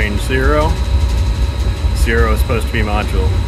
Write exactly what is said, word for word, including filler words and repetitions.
range zero. Zero is supposed to be module.